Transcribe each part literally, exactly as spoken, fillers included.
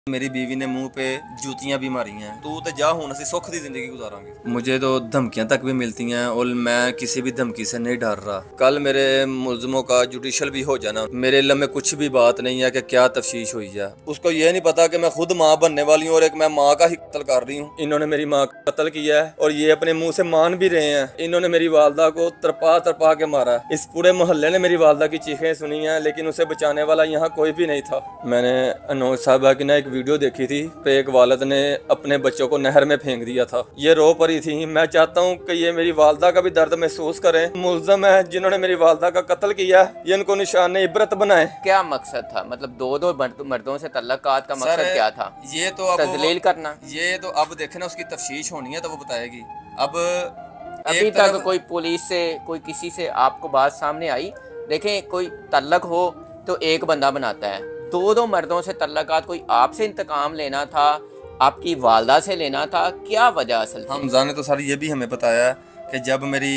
मेरी बीवी ने मुंह पे जूतियां भी मारी हैं। तू तो जा हूं असी सुख दी जिंदगी गुजारांगे। मुझे तो धमकियां तक भी मिलती हैं और मैं किसी भी धमकी से नहीं डर रहा। कल मेरे मुलजमों का जुडिशल भी हो जाना। मेरे इल्म में कुछ भी बात नहीं है कि क्या तफ्तीश हुई है। उसको ये नहीं पता कि मैं खुद माँ बनने वाली हूँ और एक मैं माँ का ही कत्ल कर रही हूँ। इन्होंने मेरी माँ का कत्ल किया है और ये अपने मुँह से मान भी रहे हैं। इन्होंने मेरी वालदा को तरपा तरपा के मारा है। इस पूरे मोहल्ले ने मेरी वालदा की चीखें सुनी हैं, लेकिन उसे बचाने वाला यहाँ कोई भी नहीं था। मैंने अनोज साहबा की ना एक वीडियो देखी थी पे एक वालिद ने अपने बच्चों को नहर में फेंक दिया था। ये रो पड़ी थी। मैं चाहता हूँ कि ये मेरी वालदा का भी दर्द महसूस करें। मुल्ज़म है जिन्होंने मेरी वालदा का कत्ल किया, ये इनको निशान इबरत बनाए। क्या मकसद था? मतलब दो दो मर्दों से तल्लकात का मकसद क्या था? ये तो अब तजलील करना। ये तो अब देखे ना, उसकी तफ्तीश होनी है तो वो बताएगी। अब अभी तक कोई पुलिस से कोई किसी से आपको बात सामने आई? देखें, कोई तल्लक हो तो एक बंदा बनाता है, दो दो मर्दों से तल्लकात। कोई आपसे इंतकाम लेना था, आपकी वालदा से लेना था, क्या वजह असल? हमजा ने तो सर ये भी हमें बताया कि जब मेरी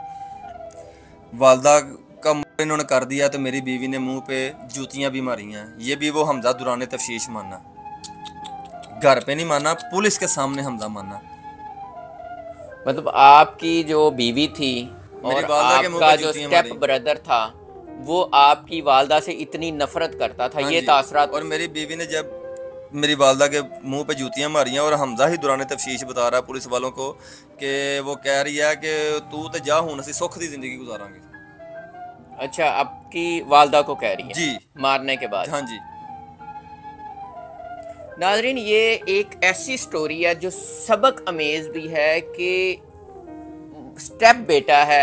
वालदा का इन्होंने कर दिया तो मेरी बीवी ने मुंह पे जूतियां भी मारी हैं। ये भी वो हमजा दुराने तफ्तीश माना, घर पे नहीं माना, पुलिस के सामने हमजा माना। मतलब आपकी जो बीवी थी और आपका जो स्टेप ब्रदर था वो आपकी वालदा से इतनी नफरत करता था। हाँ, ये तासरात। और मेरी बीवी ने जब मेरी वालदा के मुंह पे जूतियां मारी हैं और हमजा ही दुराने तफ्तीश बता रहा है पुलिस वालों को कि वो कह रही है कि तू तो जा हूं असी सुख दी जिंदगी गुजारांगे। अच्छा, आपकी वालदा को कह रही है जी, मारने के बाद? हाँ जी। नाज़रीन, ये एक ऐसी स्टोरी है जो सबक अमेज भी है कि स्टेप बेटा है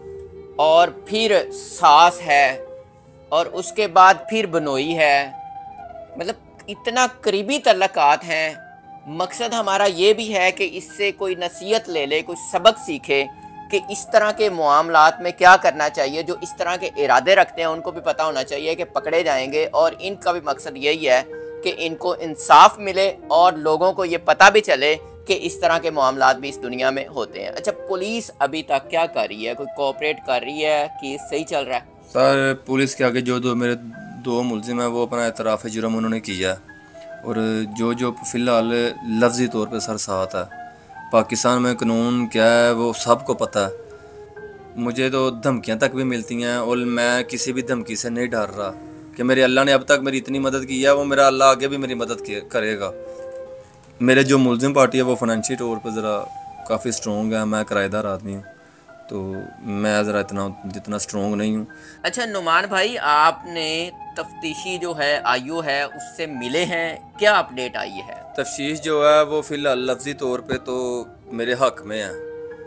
और फिर सास है और उसके बाद फिर बनोई है। मतलब इतना करीबी तल्लकात हैं। मकसद हमारा ये भी है कि इससे कोई नसीहत ले ले, कोई सबक सीखे कि इस तरह के मामलात में क्या करना चाहिए। जो इस तरह के इरादे रखते हैं उनको भी पता होना चाहिए कि पकड़े जाएंगे, और इनका भी मकसद यही है कि इनको इंसाफ मिले और लोगों को ये पता भी चले कि इस तरह के मामलात भी इस दुनिया में होते हैं। अच्छा, पुलिस अभी तक क्या कर रही है? कोई कोऑपरेट कर रही है? केस सही चल रहा है? सर, पुलिस के आगे जो दो मेरे दो मुलजिम हैं वो अपना एतराफ़ जुर्म उन्होंने किया, और जो जो फ़िलहाल लफ्ज़ी तौर पे सर साथ है। पाकिस्तान में कानून क्या है वो सबको पता है। मुझे तो धमकियां तक भी मिलती हैं और मैं किसी भी धमकी से नहीं डर रहा कि मेरे अल्लाह ने अब तक मेरी इतनी मदद की है, वो मेरा अल्लाह आगे भी मेरी मदद करेगा। मेरे जो मुलजिम पार्टी है वो फाइनेंशियल तौर पर ज़रा काफ़ी स्ट्रॉन्ग है। मैं किराएदार आदमी हूँ तो मैं ज़रा इतना जितना स्ट्रॉन्ग नहीं हूँ। अच्छा नुमान भाई, आपने तफ्तीशी जो है आयु है उससे मिले हैं, क्या अपडेट आई है? तफ्तीश जो है वो फ़िलहाल लफ्ज़ी तौर पे तो मेरे हक़ में है,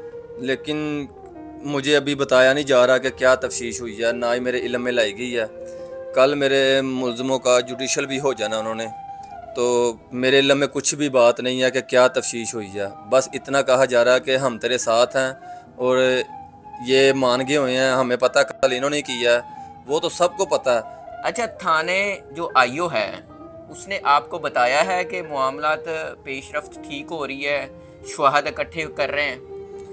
लेकिन मुझे अभी बताया नहीं जा रहा कि क्या तफ्तीश हुई है, ना ही मेरे इल्म में लाई गई है। कल मेरे मुलज़मों का जुडिशल भी हो जाना उन्होंने, तो मेरे इल्म में कुछ भी बात नहीं है कि क्या तफ्तीश हुई है। बस इतना कहा जा रहा है कि हम तेरे साथ हैं और ये मान गए हुए हैं, हमें पता कल इन्होंने किया है, वो तो सबको पता है। अच्छा, थाने जो आईओ है उसने आपको बताया है कि मामलात पेशरफ्त ठीक हो रही है, शवाहद इकट्ठे कर रहे हैं?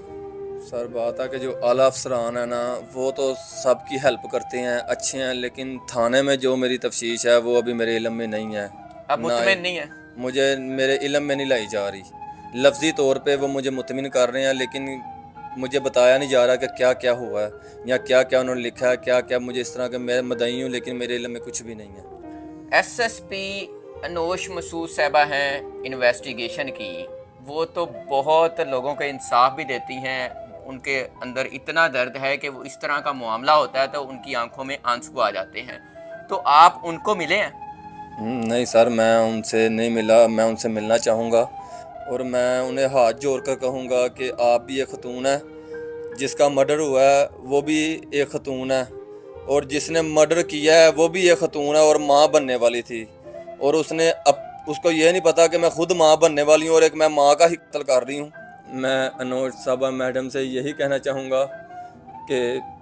सर, बात है कि जो आला अफसरान है ना वो तो सबकी हेल्प करते हैं, अच्छे हैं, लेकिन थाने में जो मेरी तफ्तीश है वो अभी मेरे इल्म में नहीं है। अब मुतमिन नहीं है? मुझे मेरे इल्म में नहीं लाई जा रही। लफ्ज़ी तौर पे वो मुझे मुतमिन कर रहे हैं, लेकिन मुझे बताया नहीं जा रहा कि क्या क्या हुआ है या क्या क्या उन्होंने लिखा है, क्या क्या। मुझे इस तरह के, मैं मदई हूँ लेकिन मेरे इल्म में कुछ भी नहीं है। S S P Anosh Masood साहबा हैं इन्वेस्टिगेशन की, वो तो बहुत लोगों को इंसाफ भी देती हैं। उनके अंदर इतना दर्द है कि वो इस तरह का मामला होता है तो उनकी आंखों में आंसू आ जाते हैं। तो आप उनको मिले हैं? नहीं सर, मैं उनसे नहीं मिला। मैं उनसे मिलना चाहूँगा और मैं उन्हें हाथ जोड़ कर कहूँगा कि आप भी एक खतून है, जिसका मर्डर हुआ है वो भी एक खतून है, और जिसने मर्डर किया है वो भी एक खतून है और माँ बनने वाली थी, और उसने अब उसको ये नहीं पता कि मैं खुद माँ बनने वाली हूँ और एक मैं माँ का ही कत्ल कर रही हूँ। मैं अनोज साहबा मैडम से यही कहना चाहूँगा कि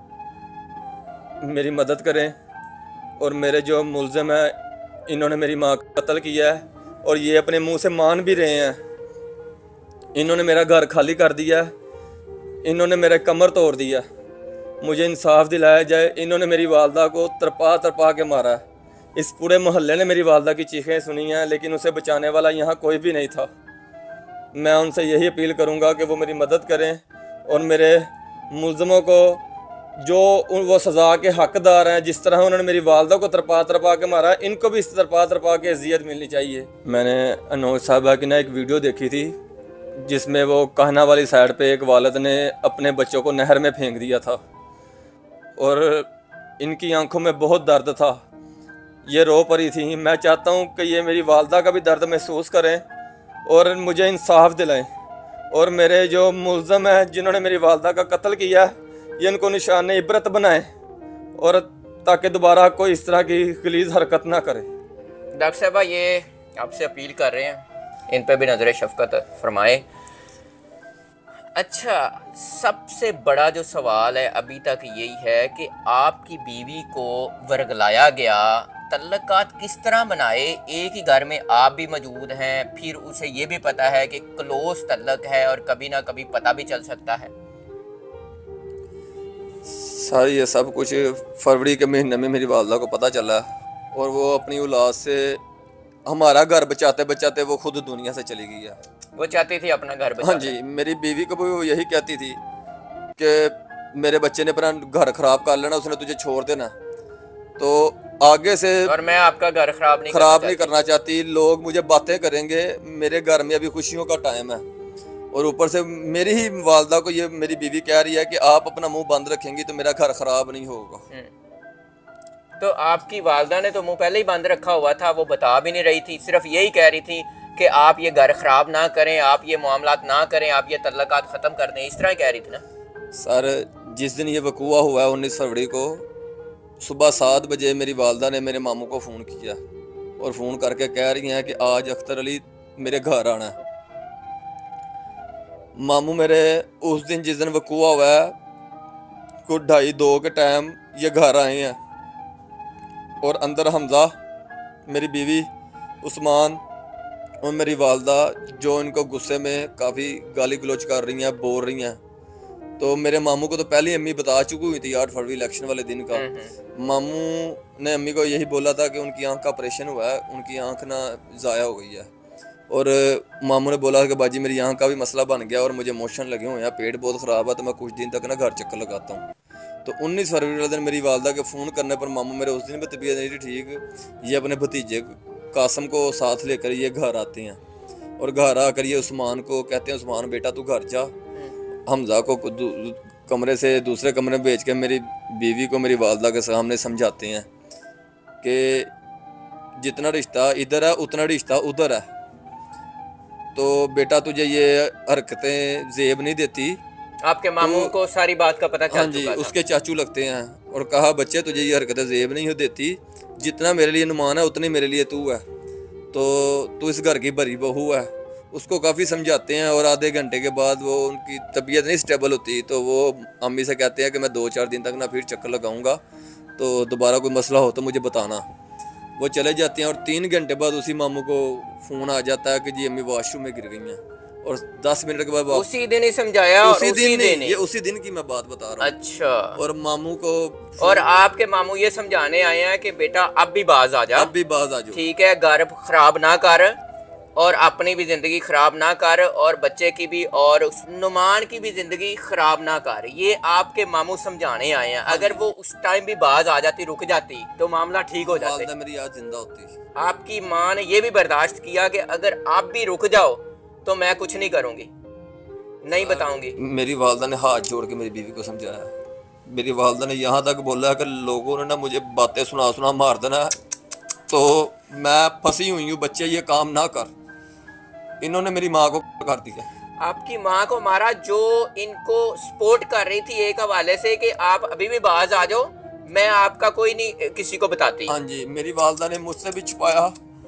मेरी मदद करें, और मेरे जो मुलज़िम है इन्होंने मेरी माँ का कत्ल किया है और ये अपने मुंह से मान भी रहे हैं। इन्होंने मेरा घर खाली कर दिया, इन्होंने मेरे कमर तोड़ दिया। मुझे इंसाफ दिलाया जाए। इन्होंने मेरी वालदा को तरपा तरपा के मारा है। इस पूरे मोहल्ले ने मेरी वालदा की चीखें सुनी हैं, लेकिन उसे बचाने वाला यहाँ कोई भी नहीं था। मैं उनसे यही अपील करूँगा कि वो मेरी मदद करें और मेरे मुल्ज़मों को जो उन वो सज़ा के हकदार हैं, जिस तरह उन्होंने मेरी वालदा को तरपा तरपा के मारा, इनको भी इस तरपा तरपा के अजियत मिलनी चाहिए। मैंने अनोज साहबा की ना एक वीडियो देखी थी जिसमें वो कहना वाली साइड पे एक वालिद ने अपने बच्चों को नहर में फेंक दिया था और इनकी आंखों में बहुत दर्द था, ये रो पड़ी थी। मैं चाहता हूँ कि ये मेरी वालदा का भी दर्द महसूस करें और मुझे इंसाफ दिलाएं और मेरे जो मुल्ज़म हैं जिन्होंने मेरी वालदा का कत्ल किया ये इनको निशान इबरत बनाएं और ताकि दोबारा कोई इस तरह की गलीज़ हरकत ना करे। डॉक्टर साहबा ये आपसे अपील कर रहे हैं, इन पे भी नजर शफकत फरमाए। अच्छा, सबसे बड़ा जो सवाल है अभी तक यही है कि आपकी बीवी को वर्गलाया गया, तल्लकात किस तरह बनाए? एक ही घर में आप भी मौजूद हैं, फिर उसे ये भी पता है कि क्लोज तल्लक है और कभी ना कभी पता भी चल सकता है। सर ये सब कुछ फरवरी के महीने में मेरी वालदा को पता चला और वो अपनी औलाद से हमारा घर बचाते बचाते वो खुद दुनिया से चली गई है। वो चाहती थी अपना घर बचा। हाँ जी, मेरी बीवी को भी वो यही कहती थी कि मेरे बच्चे ने अपना घर खराब कर लेना, उसने तुझे छोड़ देना, तो आगे से और मैं आपका घर खराब नहीं खराब नहीं करना चाहती। लोग मुझे बातें करेंगे, मेरे घर में अभी खुशियों का टाइम है और ऊपर से मेरी ही वालदा को ये मेरी बीवी कह रही है कि आप अपना मुंह बंद रखेंगी तो मेरा घर खराब नहीं होगा। तो आपकी वालदा ने तो मुंह पहले ही बंद रखा हुआ था, वो बता भी नहीं रही थी, सिर्फ यही कह रही थी कि आप ये घर खराब ना करें, आप ये मामलात ना करें, आप ये तल्लकात ख़त्म कर दें, इस तरह कह रही थी ना। सर जिस दिन ये वकूआ हुआ है उन्नीस फरवरी को सुबह सात बजे मेरी वालदा ने मेरे मामू को फ़ोन किया और फ़ोन करके कह रही हैं कि आज अख्तर अली मेरे घर आना है। मामू मेरे उस दिन जिस दिन वकूआ हुआ है कुछ ढाई दो के टाइम ये घर आए हैं और अंदर हमज़ा, मेरी बीवी, उस्मान और मेरी वालदा जो इनको गुस्से में काफ़ी गाली गलोच कर रही हैं, बोल रही हैं। तो मेरे मामू को तो पहले अम्मी बता चुकी हुई थी आठ फरवरी इलेक्शन वाले दिन का। मामू ने अम्मी को यही बोला था कि उनकी आंख का ऑपरेशन हुआ है, उनकी आंख ना ज़ाया हो गई है और मामू ने बोला कि बाजी मेरी आंख का भी मसला बन गया और मुझे मोशन लगे हुए हैं, पेट बहुत ख़राब है, तो मैं कुछ दिन तक ना घर चक्कर लगाता हूँ। तो उन्नीस फरवरी वाले दिन मेरी वालदा के फ़ोन करने पर मामू मेरे उस दिन भी तबीयत नहीं थी ठीक, ये अपने भतीजे कासम को साथ लेकर ये घर आते हैं और घर आकर ये उस्मान को कहते हैं उस्मान बेटा तू घर जा। हमजा को कमरे से दूसरे कमरे में भेज के मेरी बीवी को मेरी वालदा के सामने समझाते हैं कि जितना रिश्ता इधर है उतना रिश्ता उधर है, तो बेटा तुझे ये हरकतें जेब नहीं देती। आपके मामू तो, को सारी बात का पता चल हाँ जी, उसके चाचू लगते हैं और कहा बच्चे तुझे ये हरकतें जेब नहीं हो देती, जितना मेरे लिए नुमान है उतनी मेरे लिए तू है, तो तू इस घर की भरी बहू है। उसको काफ़ी समझाते हैं और आधे घंटे के बाद वो उनकी तबीयत नहीं स्टेबल होती, तो वो अम्मी से कहते हैं कि मैं दो चार दिन तक ना फिर चक्कर लगाऊंगा, तो दोबारा कोई मसला हो तो मुझे बताना। वो चले जाते हैं और तीन घंटे बाद उसी मामू को फ़ोन आ जाता है कि जी अम्मी वॉशरूम में गिर गई हैं और दस मिनट के बाद उसी दिन ही समझाया। उसी, और उसी दिन, दिन ये उसी दिन की मैं बात बता रहा हूँ। अच्छा। और मामू को और आपके मामू ये समझाने आए हैं कि बेटा अब भी बाज आ जा, अब भी बाज आ जाओ, ठीक है, घर खराब ना कर और अपनी भी जिंदगी खराब ना कर और बच्चे की भी और नुमान की भी जिंदगी खराब ना कर। ये आपके मामू समझाने आए हैं। अगर वो उस टाइम भी बाज आ जाती, रुक जाती, तो मामला ठीक हो जाता, मेरी आज जिंदा होती। आपकी माँ ने ये भी बर्दाश्त किया कि अगर आप भी रुक जाओ तो मैं कुछ नहीं करूंगी, नहीं बताऊंगी। मेरी वालदा ने हाथ जोड़ के मेरी बीवी को समझाया। मेरी वालदा ने यहाँ तक बोला कि लोगों ने ना मुझे बातें सुना सुना मार देना, तो मैं फंसी हुई हूँ बच्चे, ये काम ना कर। इन्होंने मेरी माँ को कर दिया। आपकी माँ को मारा जो इनको सपोर्ट कर रही थी एक हवाले से कि आप अभी भी बाज आ जाओ, मैं आपका कोई नहीं किसी को बताती। हाँ जी, मेरी वालदा ने मुझसे भी छुपाया,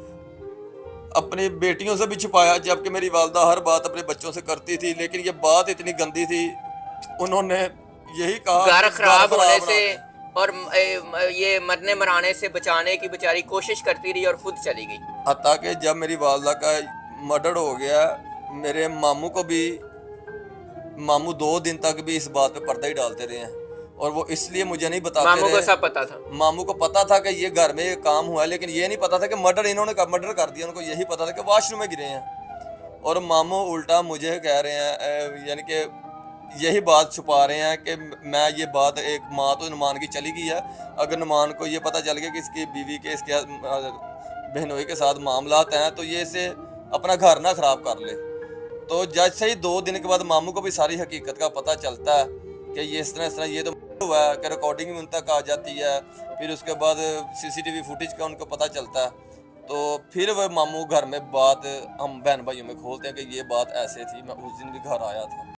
अपनी बेटियों से भी छुपाया, जबकि मेरी वालदा हर बात अपने बच्चों से करती थी, लेकिन ये बात इतनी गंदी थी, उन्होंने यही कहा घर खराब होने से और ये मरने मराने से बचाने की बेचारी कोशिश करती रही और खुद चली गई। हत्ता कि जब मेरी वालदा का मर्डर हो गया, मेरे मामू को भी, मामू दो दिन तक भी इस बात पे पर्दा ही डालते रहे हैं और वो इसलिए मुझे नहीं बताते मामू को रहे। सब पता था। मामू को पता था कि ये घर में ये काम हुआ है, लेकिन ये नहीं पता था कि मर्डर इन्होंने मर्डर कर दिया। उनको यही पता था कि वॉशरूम में गिरे हैं। और मामू उल्टा मुझे कह रहे हैं, यानी कि यही बात छुपा रहे हैं कि मैं ये बात, एक माँ तो नुमान की चली गई है, अगर नुमान को ये पता चल गया कि इसकी बीवी के, इसके बहनोई के साथ मामलात हैं, तो ये इसे अपना घर ना खराब कर ले। तो जैसे ही दो दिन के बाद मामू को भी सारी हकीकत का पता चलता है कि ये इस तरह इस तरह ये तो हुआ है, कि रिकॉर्डिंग भी उन तक आ जाती है, फिर उसके बाद सीसीटीवी फुटेज का उनको पता चलता है, तो फिर वह मामू घर में बात हम बहन भाइयों में खोलते हैं कि ये बात ऐसे थी, मैं उस दिन भी घर आया था।